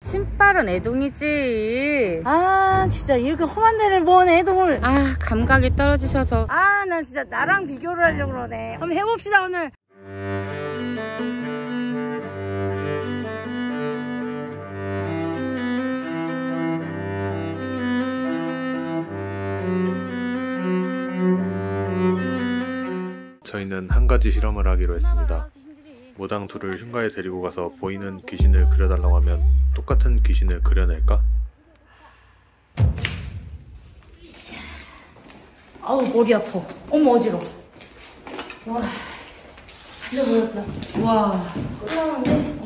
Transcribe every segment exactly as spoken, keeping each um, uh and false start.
신발은 애동이지. 아 진짜 이렇게 험한 데를 뭔 애동을. 아 감각이 떨어지셔서. 아 나 진짜 나랑 비교를 하려고 그러네. 한번 해봅시다 오늘. 저희는 한 가지 실험을 하기로 했습니다. 모당 둘을 흉가에 데리고 가서 보이는 귀신을 그려달라고 하면 똑같은 귀신을 그려낼까? 아우 머리 아파. 어머 어지러워. 와 진짜 머리 아프다. 와 끝나는데?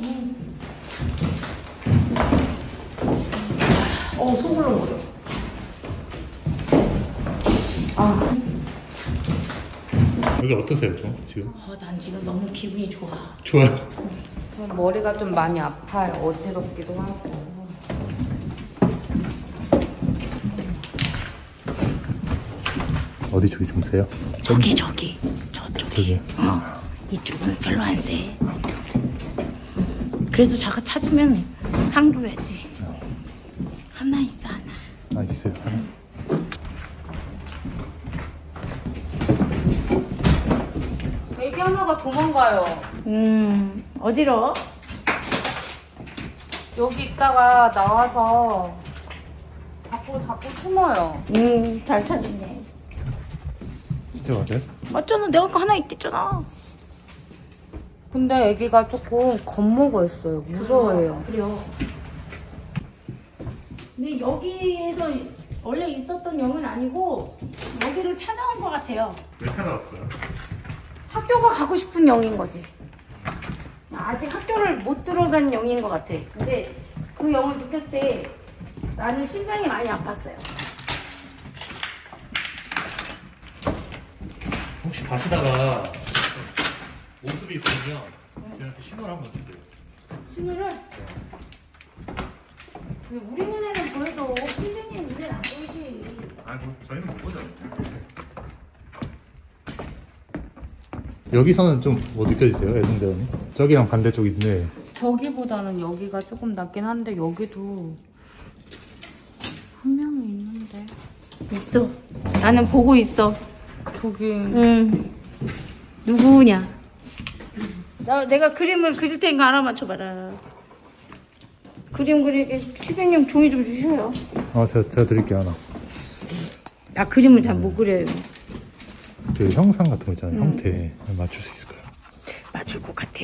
어 소글렁거려. 아 여기 어떠세요, 좀 지금? 어, 난 지금 너무 기분이 좋아. 좋아요. 머리가 좀 많이 아파요. 어지럽기도 하고. 어디 쪽이 좀 세요? 저기 저기 저쪽이. 저기. 어 이쪽은 별로 안 세. 그래도 자가 찾으면 상 줘야지. 하나 있어 하나. 아 있어요. 하나. 애기 하나가 도망가요. 음 어디로? 여기 있다가 나와서 자꾸 자꾸 숨어요. 음잘 찾았네. 진짜 맞아요? 맞잖아 내가 거 하나 있댔잖아. 근데 애기가 조금 겁먹어 했어요. 무서워해요. 그래요. 근데 여기에서 원래 있었던 영은 아니고 여기를 찾아온 것 같아요. 왜 찾아왔어요? 학교가 가고 싶은 영인 거지. 아직 학교를 못 들어간 영인 것 같아. 근데 그 영을 느꼈을 때 나는 심장이 많이 아팠어요. 혹시 가시다가 모습이 보이면 저한테 신호를 한번 주세요. 신호를? 근데 우리 눈에는 보여도 선생님 눈에는 안 보이지. 아니 뭐 저희는 못 보죠. 여기서는 좀 뭐 느껴지세요, 애동대원이? 저기랑 반대쪽인데. 저기보다는 여기가 조금 낫긴 한데 여기도 한 명이 있는데. 있어. 나는 보고 있어. 저기. 응. 누구냐? 나 내가 그림을 그릴 테니까 알아맞혀봐라. 그림 그리게 휴대용 종이 좀 주셔요. 아 제가, 제가 드릴게요 하나. 나 그림을 잘 못 그려요. 그 형상 같은 거 있잖아요. 음. 형태 맞출 수 있을까요? 맞출 것 같아.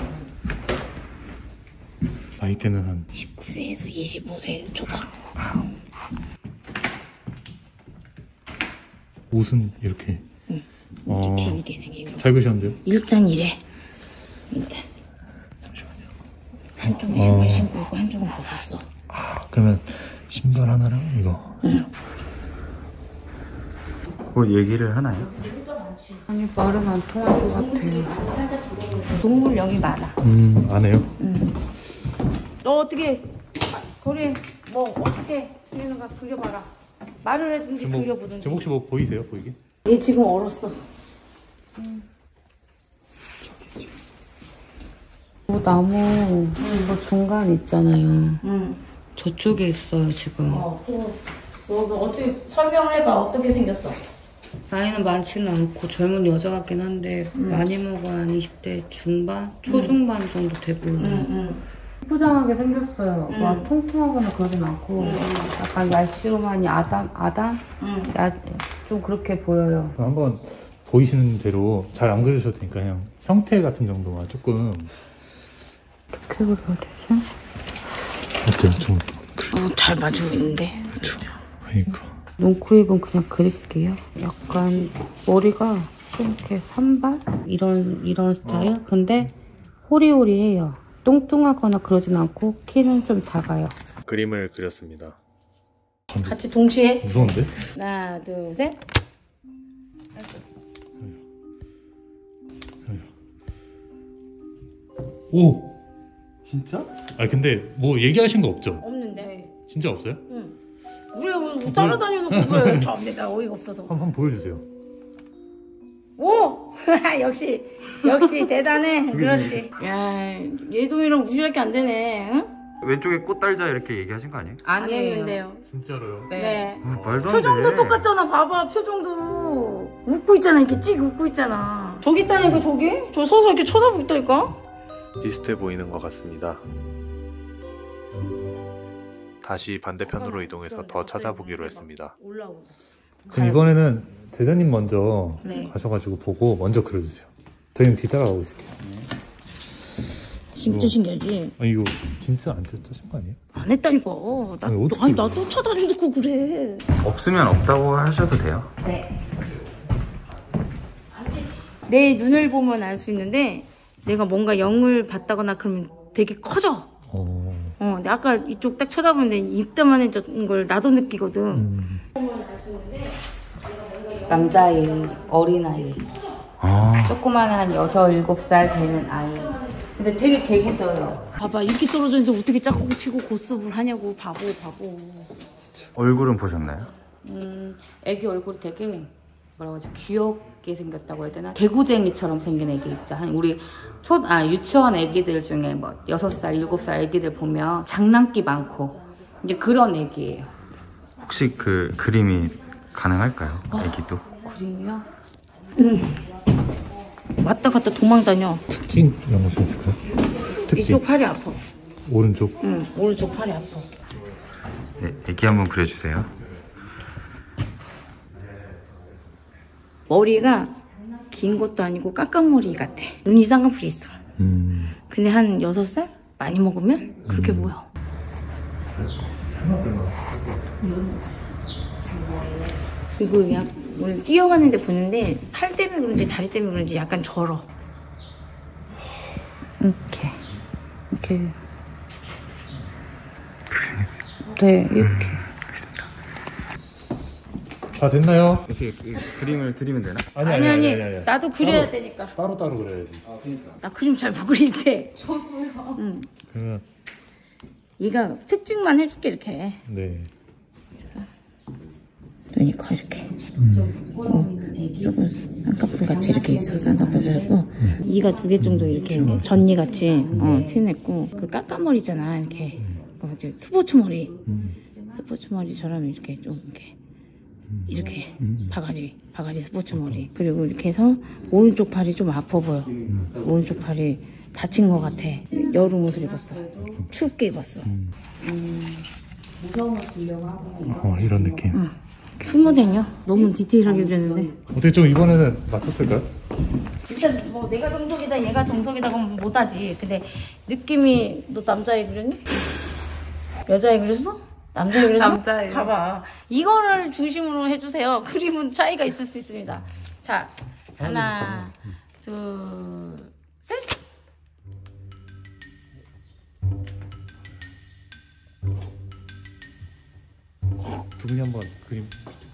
나이 때는 한 십구 세에서 이십오 세 초반. 옷은 이렇게. 응. 어, 이렇게 길게 생긴 거. 잘 그리셨는데요? 일단 이래. 일단 잠시만요. 한쪽은 신발 어. 신고 있고 한쪽은 벗었어. 아 그러면 신발 하나랑 이거. 응. 뭐 얘기를 하나요? 아니 말은 안 통할 것 같아. 동물력이 많아. 음 안 해요? 응. 너 어떻게 거리 뭐 어떻게 그리는가 그려봐라. 말을 해든지 지금 뭐, 그려보든지. 지금 혹시 뭐 보이세요? 보이게? 얘 지금 얼었어. 음. 뭐 나무 이거 중간 있잖아요. 응. 저쪽에 있어요 지금. 어, 그, 너, 너 어떻게 설명을 해봐. 어떻게 생겼어? 나이는 많지는 않고 젊은 여자 같긴 한데 음. 많이 먹어야 한 이십 대 중반? 초중반 정도 돼 보여요. 응, 응. 푸장하게 생겼어요. 음. 막 통통하거나 그러진 않고 음. 약간 야시로만이 아담? 아담? 응. 야, 좀 그렇게 보여요. 한번 보이시는 대로 잘 안 그려주셔도 되니까 그냥 형태 같은 정도만 조금. 어떻게 그려야 되지? 어때요? 좀 어, 잘 맞추고 있는데. 그렇죠. 그러니까. 눈, 코, 입은 그냥 그릴게요. 약간 머리가 좀 이렇게 산발? 이런 이런 스타일? 근데 호리호리해요. 뚱뚱하거나 그러진 않고 키는 좀 작아요. 그림을 그렸습니다. 같이 동시에. 무서운데? 하나, 둘, 셋. 오! 진짜? 아 근데 뭐 얘기하신 거 없죠? 없는데. 진짜 없어요? 응. 우리 왜 따라다녀놓고 그래. 참 내가 어이가 없어서. 한번 한번 보여주세요. 오! 역시 역시 대단해. 그렇지. 야, 얘동이랑 우리밖에 안 되네. 응? 왼쪽에 꽃 달자 이렇게 얘기하신 거 아니에요? 안 아니에요. 했는데요. 진짜로요? 네. 네. 어, 말도 안 표정도 돼. 똑같잖아. 봐봐, 표정도 웃고 있잖아. 이렇게 찍 웃고 있잖아. 저기 있다니까, 저기. 저 서서 이렇게 쳐다보고 있다니까. 비슷해 보이는 것 같습니다. 다시 반대편으로 이동해서 더 찾아보기로 했습니다. 올라오고. 그럼 이번에는 대장님 먼저 네. 가셔가지고 보고 먼저 그려주세요. 저희는 뒤따라가고 있을게요. 진짜 신기하지? 아 이거 진짜 안 짜신 거 아니에요? 안 했다니까. 나, 아니, 어떻게 아니, 나 쫓아다니고 그래. 없으면 없다고 하셔도 돼요. 네. 내 눈을 보면 알 수 있는데 내가 뭔가 영을 봤다거나 그러면 되게 커져. 어. 어, 근데 아까 이쪽 딱 쳐다보는데 입다만해진 걸 나도 느끼거든. 음. 남자아이, 어린아이. 아, 조그만 한 여섯, 일곱 살 되는 아이. 근데 되게 개구져요. 봐봐, 이렇게 떨어져 있는데 어떻게 짝꿍 치고 고스톱을 하냐고. 바보, 바보. 얼굴은 보셨나요? 음, 애기 얼굴이 되게 뭐라고 하지? 귀엽게 생겼다고 해야 되나? 개구쟁이처럼 생긴 애기 있죠. 한 우리 초, 아, 유치원 애기들 중에 뭐 여섯 살, 일곱 살 애기들 보면 장난기 많고 이제 그런 애기예요. 혹시 그 그림이 가능할까요? 애기도? 그림이요? 왔다 갔다 도망 다녀. 특징 이런 거 좀 있을까요? 특징. 이쪽 팔이 아파. 오른쪽. 응, 오른쪽 팔이 아파. 네, 애기 한번 그려주세요. 머리가 긴 것도 아니고 깎아머리 같아. 눈이 쌍꺼풀이 있어. 음. 근데 한 여섯 살? 많이 먹으면 그렇게 음. 보여. 그리고 약 오늘 뛰어가는데 보는데 팔 때문에 그런지 다리 때문에 그런지 약간 절어. 이렇게 이렇게 네 이렇게 다 됐나요? 이렇게 그 그림을 그리면 되나? 아니 아니, 나도 그려야 되니까. 따로 따로 그려야지. 나 그림 잘 못 그리는데. 그러면 얘가 특징만 해줄게 이렇게. 네. 눈이 커 이렇게. 조금 쌍꺼풀 같이 이렇게 있어. 쌍꺼풀이고 이가 두 개 정도 이렇게 있네. 전니 같이 어, 티냈고 그 깎아머리잖아 이렇게. 그 이제 스포츠 머리. 스포츠 머리처럼 이렇게 좀 이렇게 이렇게 바가지 바가지 스포츠 머리. 그리고 이렇게 해서 오른쪽 팔이 좀 아파 보여. 오른쪽 팔이 다친 것 같아. 여름 옷을 입었어. 춥게 입었어. 무서운 거 주려고 하고 어 이런 느낌. 응. 스모델이요? 너무 디테일하게 그렸는데. 어떻게 좀 이번에는 맞췄을까요? 일단 뭐 내가 정석이다 얘가 정석이다 그러면 못하지. 근데 느낌이 너 남자애 그렸니? 여자애 그렸어? 남자애 그렸어? 남자애. 봐봐. 이거를 중심으로 해주세요. 그림은 차이가 있을 수 있습니다. 자, 하나, 둘, 셋. 두 분이 한번 그림.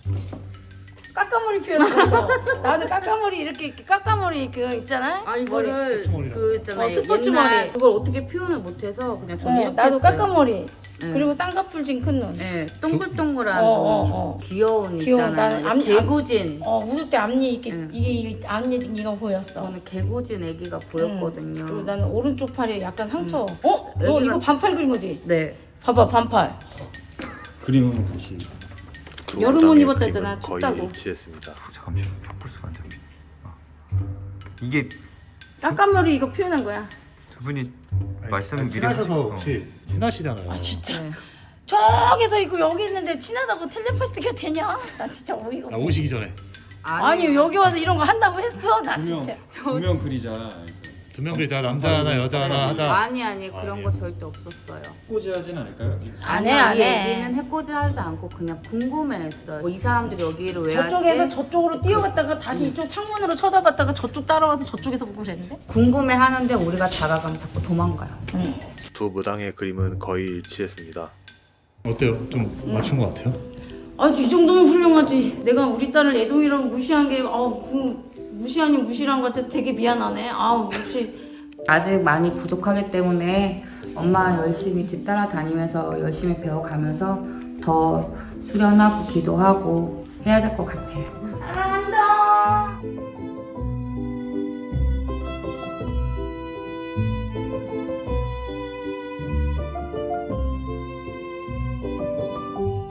까까머리 표현하는 거. 나도 까까머리 이렇게, 이렇게 까까머리 그 있잖아. 아 이거를 머리. 그 있잖아요. 어, 스포츠 옛날 머리. 그걸 어떻게 표현을 못해서 그냥 전 어, 이렇게 나도 했어요. 까까머리. 네. 그리고 쌍꺼풀 진 큰 눈. 네, 동글동글한 어, 어, 눈. 어. 귀여운 귀여워. 있잖아요. 나는 암- 개구진. 어, 웃을 때 앞니 이렇게 응. 이게 이게 앞니 이가 보였어. 저는 개구진 애기가 보였거든요. 그리고 나는 오른쪽 팔에 약간 상처. 어? 너 여기가- 이거 반팔 그린 거지? 네. 봐봐 반팔. 그림은 같이. 두 여름 옷 무당의 입었다 그림은 했잖아, 거의 춥다고. 일치했습니다. 잠깐만요. 폴스가 안 잡혀. 아. 이게 까까머리 이거 표현한 거야. 두 분이 말씀을 미리 친하셔서 하셔서 혹시 친하시잖아요. 아 진짜. 네. 저기서 이거 여기 있는데 친하다고 텔레파시가 되냐? 나 진짜 어이가 나 없네. 오시기 전에 아니 여기 와서 이런 거 한다고 했어? 나 진짜. 두명 그리자. 두 명 그리자. 남자 하나 여자 하나 하자. 아니 아니 그런 아니에요. 거 절대 없었어요. 꼬지 하진 않을까요? 안 해, 아니야, 안 이 해. 얘기는 해코지 하지 않고 그냥 궁금해했어요. 뭐 이 사람들이 여기를 왜 저쪽에서 왔지? 저쪽으로 뛰어갔다가 다시 이쪽 창문으로 쳐다봤다가 저쪽 따라와서 저쪽에서 보고 그랬는데? 궁금해하는데 우리가 다가가면 자꾸 도망가요. 응. 두 무당의 그림은 거의 일치했습니다. 어때요? 좀 맞춘 것 같아요? 아, 이 정도면 훌륭하지. 내가 우리 딸을 애동이라고 무시한 게, 아우, 그, 무시 아닌 무시란 것 같아서 되게 미안하네. 아우, 역시. 아직 많이 부족하기 때문에 엄마 열심히 뒤따라 다니면서 열심히 배워가면서 더 수련하고 기도하고 해야 될 것 같아요.